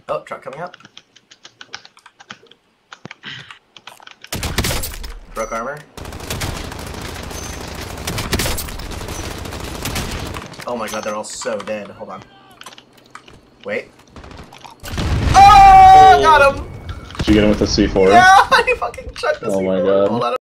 Oh, truck coming up. Broke armor. Oh my god, they're all so dead. Hold on. Wait. Oh, got him! Did you get him with the C4? Yeah, he fucking chucked the C4. Oh my god. Hold on.